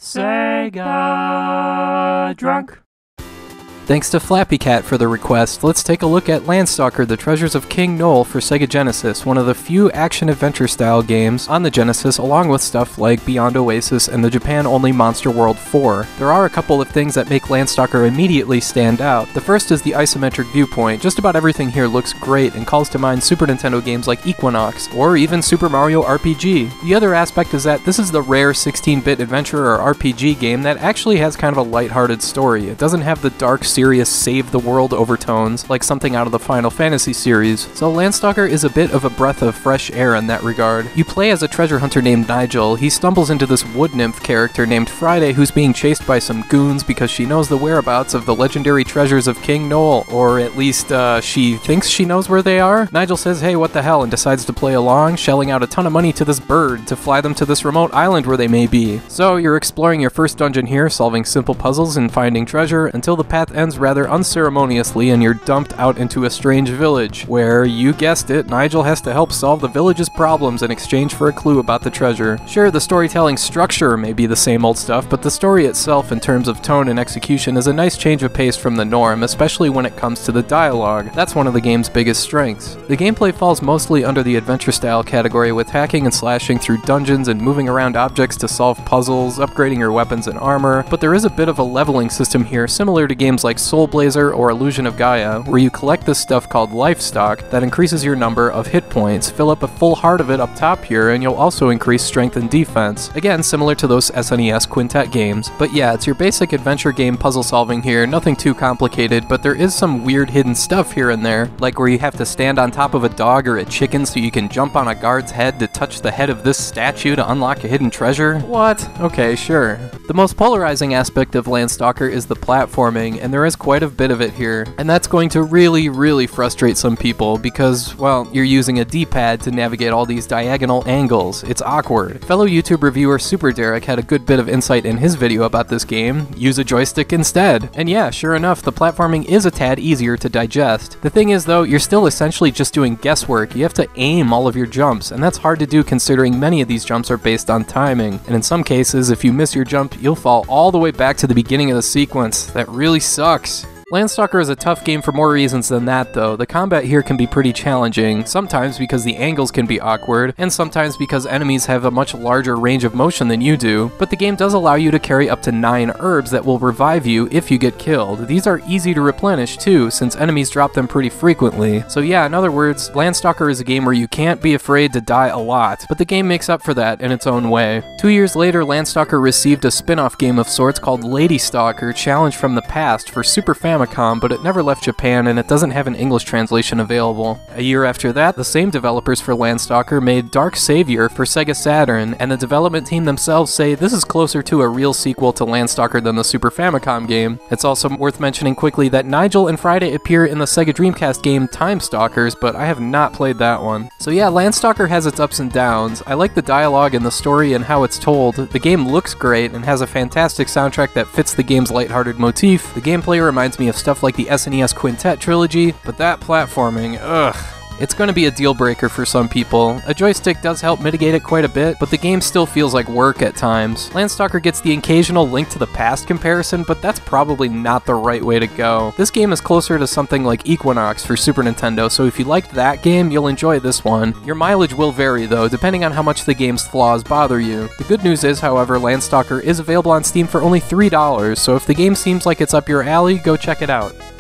Sega Drunk. Thanks to Flappy Cat for the request, let's take a look at Landstalker: The Treasures of King Noel for Sega Genesis, one of the few action-adventure style games on the Genesis, along with stuff like Beyond Oasis and the Japan-only Monster World 4. There are a couple of things that make Landstalker immediately stand out. The first is the isometric viewpoint. Just about everything here looks great and calls to mind Super Nintendo games like Equinox, or even Super Mario RPG. The other aspect is that this is the rare 16-bit adventure or RPG game that actually has kind of a lighthearted story. It doesn't have the dark, serious save-the-world overtones like something out of the Final Fantasy series, so Landstalker is a bit of a breath of fresh air in that regard. You play as a treasure hunter named Nigel. He stumbles into this wood nymph character named Friday who's being chased by some goons because she knows the whereabouts of the legendary treasures of King Noel, or at least she thinks she knows where they are. Nigel says, hey, what the hell, and decides to play along, shelling out a ton of money to this bird to fly them to this remote island where they may be. So you're exploring your first dungeon here, solving simple puzzles and finding treasure until the path ends rather unceremoniously and you're dumped out into a strange village, where, you guessed it, Nigel has to help solve the village's problems in exchange for a clue about the treasure. Sure, the storytelling structure may be the same old stuff, but the story itself in terms of tone and execution is a nice change of pace from the norm, especially when it comes to the dialogue. That's one of the game's biggest strengths. The gameplay falls mostly under the adventure style category, with hacking and slashing through dungeons and moving around objects to solve puzzles, upgrading your weapons and armor, but there is a bit of a leveling system here similar to games like Soul Blazer or Illusion of Gaia, where you collect this stuff called life stock that increases your number of hit points. Fill up a full heart of it up top here, and you'll also increase strength and defense. Again, similar to those SNES Quintet games. But yeah, it's your basic adventure game puzzle solving here, nothing too complicated, but there is some weird hidden stuff here and there, like where you have to stand on top of a dog or a chicken so you can jump on a guard's head to touch the head of this statue to unlock a hidden treasure. What? Okay, sure. The most polarizing aspect of Landstalker is the platforming, and there is quite a bit of it here, and that's going to really frustrate some people because, well, you're using a D-pad to navigate all these diagonal angles. It's awkward. Fellow YouTube reviewer Super Derek had a good bit of insight in his video about this game. Use a joystick instead. And yeah, sure enough, the platforming is a tad easier to digest. The thing is though, you're still essentially just doing guesswork. You have to aim all of your jumps, and that's hard to do considering many of these jumps are based on timing, and in some cases, if you miss your jump, you'll fall all the way back to the beginning of the sequence. That really sucks. Landstalker is a tough game for more reasons than that though. The combat here can be pretty challenging, sometimes because the angles can be awkward, and sometimes because enemies have a much larger range of motion than you do, but the game does allow you to carry up to 9 herbs that will revive you if you get killed. These are easy to replenish too, since enemies drop them pretty frequently. So yeah, in other words, Landstalker is a game where you can't be afraid to die a lot, but the game makes up for that in its own way. 2 years later, Landstalker received a spin-off game of sorts called Lady Stalker: Challenge from the Past for Super Famicom, but it never left Japan and it doesn't have an English translation available. A year after that, the same developers for Landstalker made Dark Savior for Sega Saturn, and the development team themselves say this is closer to a real sequel to Landstalker than the Super Famicom game. It's also worth mentioning quickly that Nigel and Friday appear in the Sega Dreamcast game Time Stalkers, but I have not played that one. So yeah, Landstalker has its ups and downs. I like the dialogue and the story and how it's told. The game looks great and has a fantastic soundtrack that fits the game's lighthearted motif. The gameplay reminds me of stuff like the SNES Quintet trilogy, but that platforming, ugh. It's going to be a deal breaker for some people. A joystick does help mitigate it quite a bit, but the game still feels like work at times. Landstalker gets the occasional Link to the Past comparison, but that's probably not the right way to go. This game is closer to something like Equinox for Super Nintendo, so if you liked that game, you'll enjoy this one. Your mileage will vary though, depending on how much the game's flaws bother you. The good news is, however, Landstalker is available on Steam for only $3, so if the game seems like it's up your alley, go check it out.